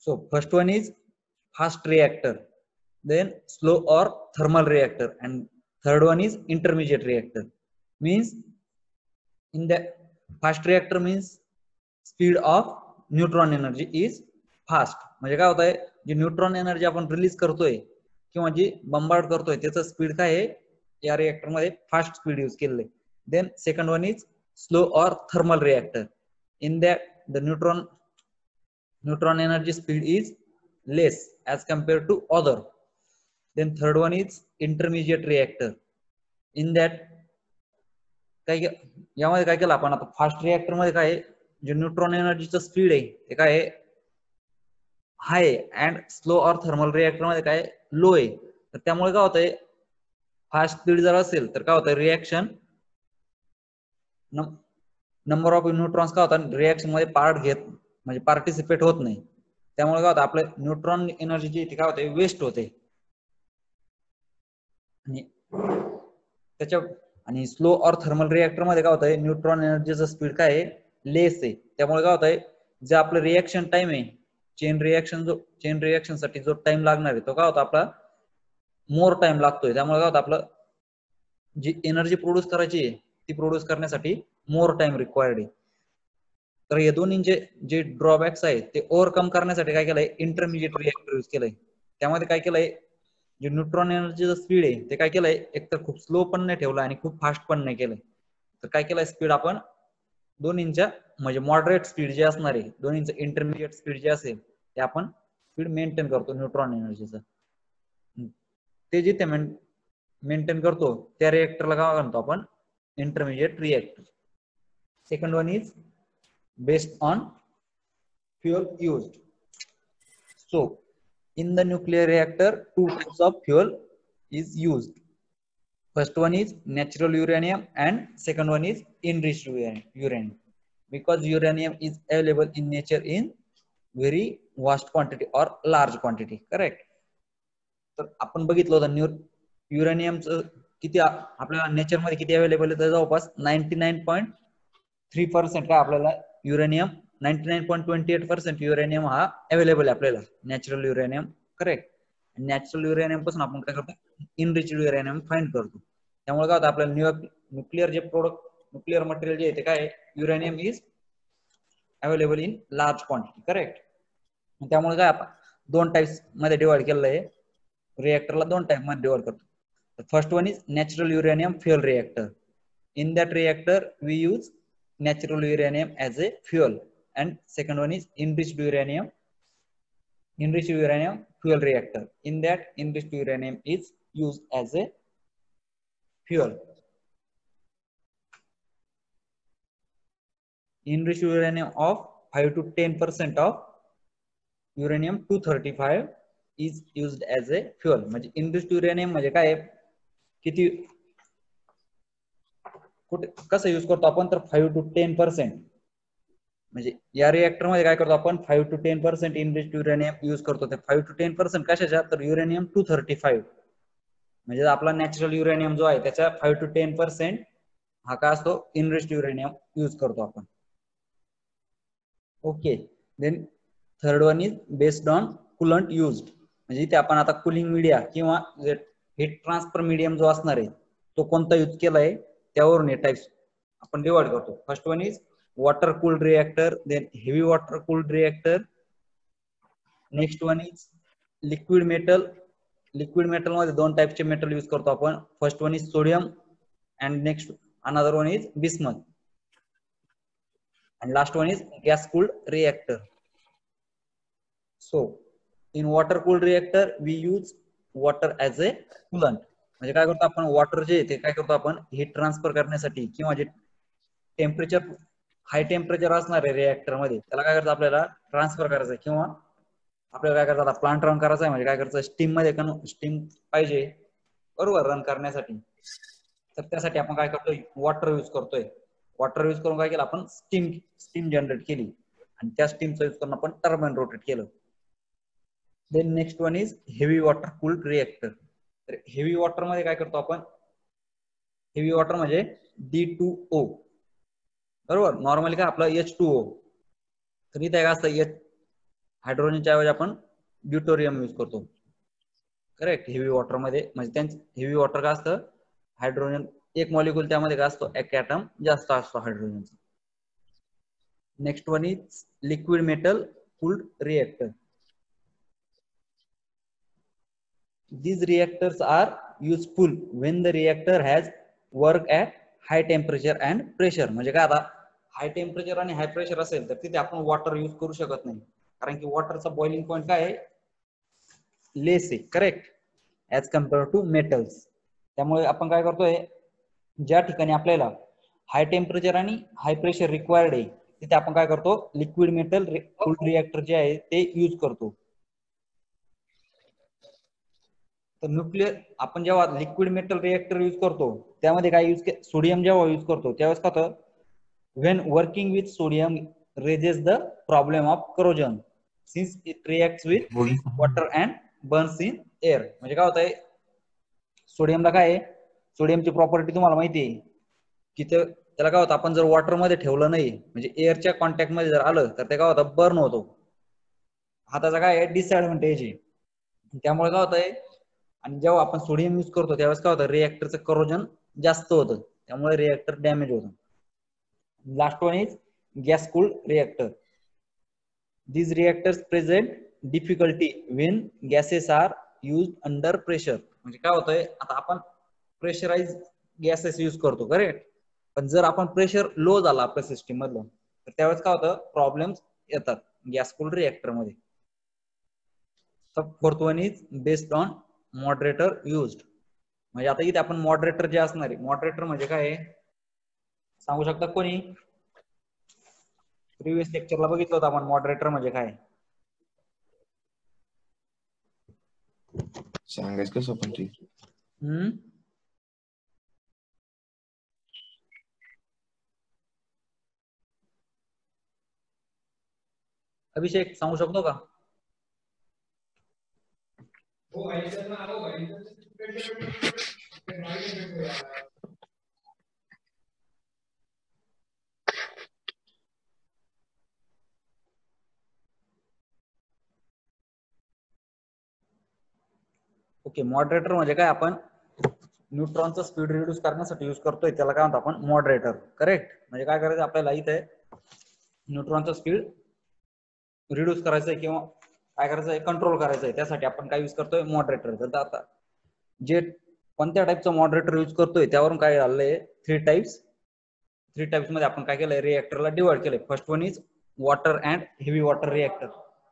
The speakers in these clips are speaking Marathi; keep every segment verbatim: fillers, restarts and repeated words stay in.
So first one is fast reactor, then slow or thermal reactor, and third one is intermediate reactor. Means in the fast reactor means speed of neutron energy is fast. म्हणजे काय होत आहे, जी न्यूट्रॉन एनर्जी आपण रिलीज करतोय किंवा जी बंबार्ड करतोय त्याचं स्पीड काय आहे या रिएक्टर मध्ये फास्ट स्पीड यूज केलेलं आहे. Then second one is slow or thermal reactor. In that the neutron neutron energy speed is less as compared to other. Then third one is intermediate reactor. In that काय यामध्ये काय केलं आपण आता फास्ट रिएक्टर मध्ये काय जे न्यूट्रॉन एनर्जीचं स्पीड आहे ते काय high and slow or thermal reactor मध्ये काय लो आहे. तर त्यामुळे काय होतंय फास्ट स्पीड जर असेल तर काय होतं रिएक्शन नंबर ऑफ न्यूट्रॉन्स काय होतात रिएक्शन मध्ये पार्ट घेत म्हणजे पार्टिसिपेट होत नाही. त्यामुळे काय होतं आपलं न्यूट्रॉन एनर्जी जी ती काय होते वेस्ट होते. आणि त्याच्या आणि स्लो और थर्मल रिएक्टर मध्ये काय होतंय न्यूट्रॉन एनर्जीचं स्पीड काय आहे लेस आहे. त्यामुळे काय होतंय जे आपलं रिएक्शन टाइम आहे चेन रिएक्शन जो चेन रिएक्शन साठी जो टाइम लागणार आहे तो काय होता आपला मोर टाइम लागतोय. त्यामुळे काय होतं आपलं जी एनर्जी प्रोड्यूस करायची आहे ती प्रोड्यूस करण्यासाठी मोर टाइम रिक्वायर्ड आहे. तर या दोन्हींचे जे ड्रॉबॅक्स आहेत ते ओव्हरकम करण्यासाठी काय केलंय इंटरमिजिएट रिएक्टर यूज केलंय. त्यामध्ये काय केलंय जे न्यूट्रॉन एनर्जीचं स्पीड आहे ते काय केलंय एक तर खूप स्लो पण नाही ठेवलं आणि खूप फास्ट पण नाही केलंय. तर काय केलंय स्पीड आपण दोन्हींच्या म्हणजे मॉडरेट स्पीड जे असणार आहे दोन्हींचं इंटरमिजिएट स्पीड जे असेल ते आपण स्पीड मेंटेन करतो न्यूट्रॉन एनर्जीचं. ते जिथे मेंटेन करतो त्या रिएक्टरला काय म्हणतो आपण intermediate reactor. Second one is based on fuel used. So in the nuclear reactor two types of fuel is used. First one is natural uranium and second one is enriched uranium. Because uranium is available in nature in very vast quantity or large quantity, correct? तर आपण बघितलं होतं युरेनियमचं किती आपल्याला नेचर मध्ये किती अवेलेबल आहे जवळपास ninety nine point three percent काय आपल्याला uranium ninety nine point twenty eight percent uranium हा अवेलेबल आहे आपल्याला natural uranium, correct? Natural uranium पासून आपण काय करतो इनरिच युरेनियम फाइंड करतो. त्यामुळे काय होतं आपल्याला न्यूक्लिअर जे प्रोडक्ट न्यूक्लिअर मटेरियल जे आहे ते काय uranium is available in large quantity, correct? त्यामुळे काय आपण दोन टाइप्स मध्ये डिवाइड केलेलं आहे रिएक्टरला, दोन टाइप मध्ये डिवाइड करतो. First one is natural uranium fuel reactor. In that reactor we use natural uranium as a fuel, and second one is enriched uranium enriched uranium fuel reactor. In that enriched uranium is used as a fuel. Enriched uranium of five to ten percent of uranium two thirty-five is used as a fuel. म्हणजे enriched uranium म्हणजे काय किती कुठे कसं यूज करतो आपण तर फाईव्ह टू टेन पर्सेंट म्हणजे या रिएक्टर मध्ये काय करतो आपण five to ten percent enriched uranium use करतो. ते फाईव्ह टू टेन पर्सेंट कशाच्या तर युरेनियम टू थर्टी फाईव्ह म्हणजे आपला नॅचरल युरेनियम जो आहे त्याच्या फाईव्ह टू टेन पर्सेंट हा काय असतो इनरिच्ड युरेनियम यूज करतो आपण. Okay, then third one is based on coolant used. म्हणजे इथे आपण आता कुलिंग मीडिया किंवा हीट ट्रान्सफर मीडियम जो असणार आहे तो कोणता यूज केलाय त्यावरून हे टाइप्स आपण डिवाइड करतो. First one is water cooled reactor, then heavy water cooled reactor. Next one is liquid metal. Liquid metal मध्ये दोन टाइपचे मेटल यूज करतो आपण. First one is sodium and next another one is bismuth. and last one is gas cooled reactor. So in water cooled reactor we use water as a coolant. म्हणजे काय करतो आपण वॉटर जे ते काय करतो आपण हीट ट्रान्सफर करण्यासाठी किंवा जे टेम्परेचर हाय टेम्परेचर असणार आहे रिएक्टर मध्ये त्याला काय करतो आपल्याला ट्रान्सफर करायचं आहे किंवा आपल्याला काय करतात प्लांट रन करायचा आहे म्हणजे काय करायचं स्टीम मध्ये स्टीम पाहिजे बरोबर रन करण्यासाठी. तर त्यासाठी आपण काय करतोय वॉटर यूज करतोय. वॉटर यूज करून काय केलं आपण स्टीम स्टीम जनरेट केली आणि त्या स्टीमचा यूज करून आपण टर्बाइन रोटेट केलं. Then next one is heavy water cooled reactor. तर हेवी वॉटर मध्ये काय करतो आपण हेवी वॉटर म्हणजे डी टू ओ बरोबर. नॉर्मली काय आपलं एच टू ओ तर इथे काय असतं एच हायड्रोजनच्या ऐवजी आपण ड्यूटेरियम यूज करतो. करेक्ट. हेवी वॉटर मध्ये म्हणजे त्यांचं हेवी वॉटर काय असतं, हायड्रोजन एक मॉलिक्यूल त्यामध्ये काय असतो, एक ॲटम जास्त असतो हायड्रोजनचा. Next one is liquid metal cooled reactor. These reactors are useful when the reactor has work at high temperature and pressure. म्हणजे काय आता हाय टेम्परेचर आणि हाय प्रेशर असेल तर तिथे आपण वॉटर यूज करू शकत नाही, कारण की वॉटरचा बॉइलिंग पॉइंट काय आहे, लेस आहे. Correct. As compare to metals. त्यामुळे आपण काय करतोय, ज्या ठिकाणी आपल्याला हाय टेम्परेचर आणि हाय प्रेशर रिक्वायर्ड आहे तिथे आपण काय करतो, लिक्विड मेटल कूल्ड रिएक्टर जे आहे ते यूज करतो. तर न्यूक्लिअर आपण जेव्हा लिक्विड मेटल रिएक्टर यूज करतो त्यामध्ये काय यूज, सोडियम जेव्हा यूज करतो त्यावेळेस काय होतं, when working with sodium raises the problem of corrosion since it reacts with water and burns in air. म्हणजे काय होतंय, सोडियमला काय आहे, सोडियमची प्रॉपर्टी तुम्हाला माहिती आहे की त्याला काय होतं, आपण जर वॉटर मध्ये ठेवलं नाही म्हणजे एअरच्या कॉन्टॅक्ट मध्ये जर आलं तर ते काय होतं, बर्न होतो. हा त्याचा काय आहे डिसएडव्हान्टेज आहे. त्यामुळे काय होतंय, आणि जेव्हा आपण सोडियम यूज करतो त्यावेळेस काय होतं, रिएक्टरचं करोजन जास्त होतं, त्यामुळे रिएक्टर डॅमेज होतं. Last one is gas cooled reactor. These reactors present difficulty when gases are used under pressure. म्हणजे काय होतंय, आता आपण प्रेशराइज गॅसेस यूज करतो, करेक्ट. पण जर आपण प्रेशर लो झाला आपल्या सिस्टीम मधलं तर त्यावेळेस काय होतं, प्रॉब्लेम्स येतात गॅस कूल्ड रिएक्टर मध्ये. Fourth one is based on moderator used. म्हणजे आता इथे आपण मॉडरेटर जे असणार आहे, मॉडरेटर म्हणजे काय सांगू शकता कोणी, प्रिव्हियस लेक्चरला बघितलं होतं आपण मॉडरेटर म्हणजे काय. सांगायचं कसं पण ठीक. हम्म अभिषेक सांगू शकतो का? ओके. मॉडरेटर म्हणजे काय, आपण न्यूट्रॉनचा स्पीड रिड्यूस करण्यासाठी यूज करतोय त्याला काय म्हणतो आपण, मॉडरेटर. करेक्ट. म्हणजे काय करायचं आपल्याला, इथे न्यूट्रॉनचा स्पीड रिड्यूस करायचं आहे किंवा काय करायचं आहे, कंट्रोल करायचं आहे, त्यासाठी आपण काय यूज करतोय, मॉडरेटर. तर आता जे कोणत्या टाईपचं मॉडरेटर यूज करतोय त्यावरून काय झालंय, थ्री टाइप्स थ्री टाइप्स मध्ये आपण काय केलंय, रिएक्टरला डिवाइड केलंय. First one is water and heavy water reactor.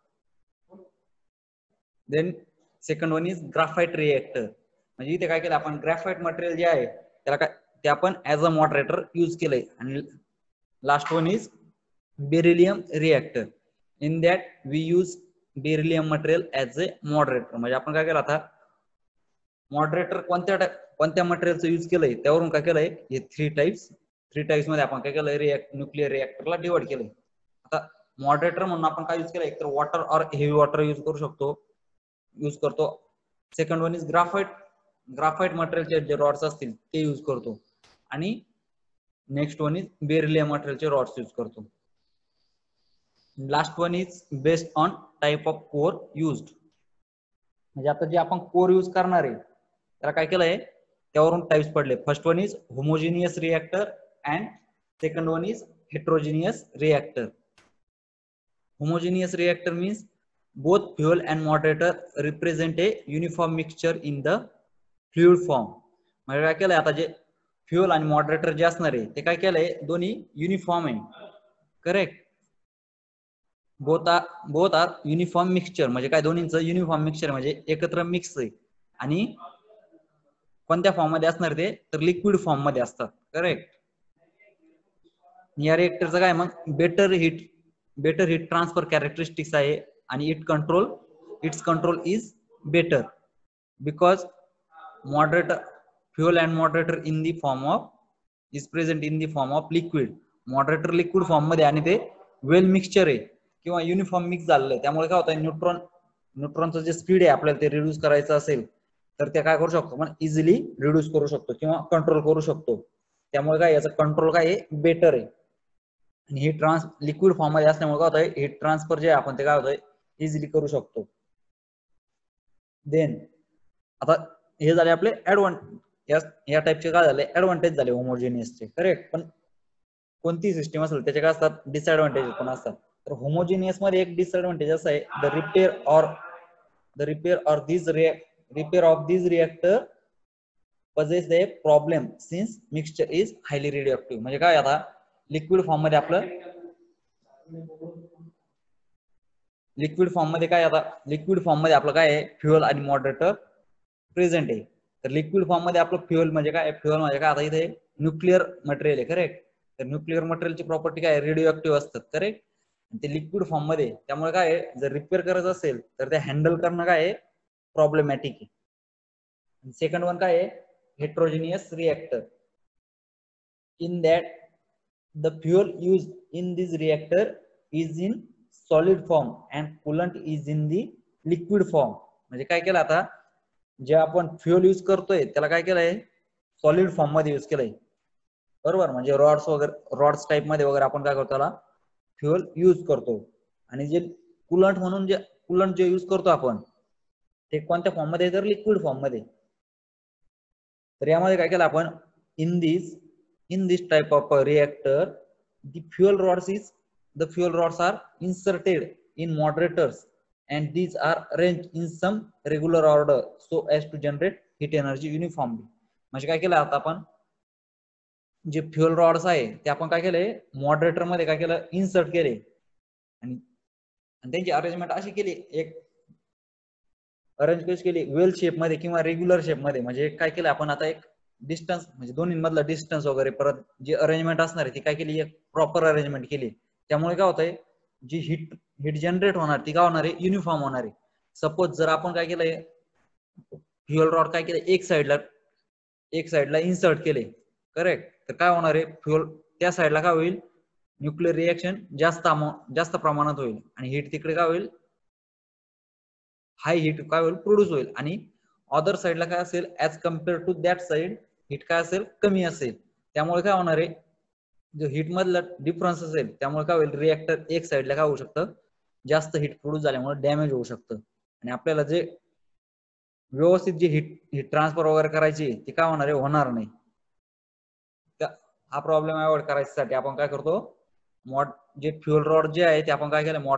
Then second one is graphite reactor. म्हणजे इथे काय केलं आपण, ग्राफाइट मटेरियल जे आहे त्याला काय ते आपण ऍज अ मॉडरेटर यूज केलंय. आणि last one is beryllium reactor. In that we use beryllium material as a moderator. म्हणजे आपण काय केलं, आता मॉडरेटर कोणत्या कोणत्या मटेरियलचं यूज केलंय त्यावरून काय केलंय, हे थ्री टाइप्स थ्री टाइप्स मध्ये आपण काय केलंय, रिएक्ट न्यूक्लिअर रिएक्टरला डिवाइड केलंय. आता मॉडरेटर म्हणून आपण काय यूज केलं, एक तर वॉटर और हेवी वॉटर यूज करू शकतो यूज करतो. Second one is graphite graphite मटेरियलचे जे रॉड्स असतील ते यूज करतो. आणि नेक्स्ट वन इज बेरिलियम मटेरियलचे रॉड्स यूज करतो. Last one is based on type of core used. म्हणजे आता जे आपण कोर यूज करणार आहे त्याला काय केलंय, त्यावरून टाइप्स पडले. First one is homogeneous reactor and second one is heterogeneous reactor. Homogeneous reactor means both fuel and moderator represent a uniform mixture in the fluid form. म्हणजे काय केलंय, आता जे फ्युअल आणि मॉडरेटर जे असणार आहे ते काय केलंय, दोन्ही युनिफॉर्म आहे. Correct. Both are both are uniform mixture. म्हणजे काय, दोन्हींचं युनिफॉर्म मिक्सचर म्हणजे एकत्र मिक्स आहे. आणि कोणत्या फॉर्म मध्ये असणार ते, तर लिक्विड फॉर्म मध्ये असतात. करेक्ट. या रिएक्टरचं काय मग, better heat better heat transfer characteristics आहे. आणि it control its control is better because moderator fuel and moderator in the form of is present in the form of liquid. Moderator liquid form मध्ये आणि ते वेल मिक्सचर आहे किंवा युनिफॉर्म मिक्स झालेलं आहे. त्यामुळे काय होतं, न्यूट्रॉन न्यूट्रॉनचं जे स्पीड आहे आपल्याला ते रिड्यूस करायचं असेल तर ते काय करू शकतो, पण इझिली रिड्यूस करू शकतो किंवा कंट्रोल करू शकतो. त्यामुळे काय याचा कंट्रोल काय आहे, बेटर आहे. आणि हे ट्रान्स लिक्विड फॉर्म मध्ये असल्यामुळे काय होतंय, हीट ट्रान्सफर जे आपण ते काय होतंय इझिली करू शकतो. देन आता हे झाले आपले ऍडव्हान्टेज, या टाइपचे काय झाले ऍडव्हान्टेज झाले होमोजेनियसचे, करेक्ट. पण कोणती सिस्टीम असेल त्याचे काय असतात डिसएडव्हान्टेज पण असतात. तर होमोजेनियस मध्ये एक डिसएडव्हान्टेज असं आहे, the repair or the repair or this repair of this reactor poses the problem since mixture is highly radioactive. म्हणजे काय आता लिक्विड फॉर्म मध्ये आपलं लिक्विड फॉर्म मध्ये काय आता लिक्विड फॉर्म मध्ये आपलं काय आहे फ्युअल आणि मॉडरेटर प्रेझेंट आहे. तर लिक्विड फॉर्म मध्ये आपलं फ्युअल म्हणजे काय फ्युअल म्हणजे काय आता इथे न्यूक्लिअर मटेरियल आहे, करेक्ट. तर न्यूक्लिअर मटेरियलची प्रॉपर्टी काय रेडिओ ऍक्टिव्ह असतात, करेक्ट. ते लिक्विड फॉर्म मध्ये त्यामुळे काय जर रिपेअर करायचं असेल तर ते हँडल करणं काय आहे प्रॉब्लेमॅटिक आहे. सेकंड वन काय आहे heterogeneous reactor. In that the fuel use in this reactor is in solid form and coolant is in the liquid form. म्हणजे काय केलं आता जे आपण फ्युअल यूज करतोय त्याला काय केलंय सॉलिड फॉर्म मध्ये यूज केलंय, बरोबर. म्हणजे रॉड्स वगैरे रॉड्स टाइप मध्ये वगैरे आपण काय करतो त्याला फ्युअल यूज करतो. आणि जे कूलंट म्हणून जे कूलंट जे यूज करतो आपण ते कोणत्या फॉर्म मध्ये तर लिक्विड फॉर्म मध्ये. तर यामध्ये काय केलं आपण in this in this type of reactor the fuel rods is the fuel rods are inserted in moderators and these are arranged in some regular order so as to generate heat energy uniformly. म्हणजे काय केलं आता आपण जे फ्युअल रॉड्स आहे ते आपण काय केलंय मॉडरेटर मध्ये काय केलं इन्सर्ट केले आणि त्यांची अरेंजमेंट अशी केली एक अरेंज कशी केली वेल शेप मध्ये किंवा रेग्युलर शेप मध्ये. म्हणजे काय केलं आपण आता एक डिस्टन्स म्हणजे दोन्ही मधला डिस्टन्स वगैरे परत जी अरेंजमेंट असणार आहे ती काय केली एक प्रॉपर अरेंजमेंट केली. त्यामुळे काय होतंय जी हिट हिट जनरेट होणार ती काय होणार आहे युनिफॉर्म होणार आहे. सपोज जर आपण काय केलंय फ्युअल रॉड काय केलं एक साइडला एक साइडला इन्सर्ट केले, करेक्ट. तर काय होणार आहे फ्युअल त्या साइडला काय होईल न्यूक्लिअर रिएक्शन जास्त जास्त प्रमाणात होईल आणि हिट तिकडे काय होईल हाय हिट काय होईल प्रोड्यूस होईल. आणि अदर साइडला काय असेल as compare to that side heat काय असेल कमी असेल. त्यामुळे काय होणार आहे जो हिट मधला डिफरन्स असेल त्यामुळे काय होईल रिएक्टर एक साइडला काय होऊ शकतं जास्त हिट प्रोड्यूस झाल्यामुळे डॅमेज होऊ शकतं. आणि आपल्याला जे व्यवस्थित जी हिट हिट ट्रान्सफर वगैरे करायची ती काय होणार आहे होणार नाही. हा प्रॉब्लेम अवॉइड करायसाठी आपण काय करतो मॉड जे फ्युअल रॉड जे आहे ते आपण काय केलं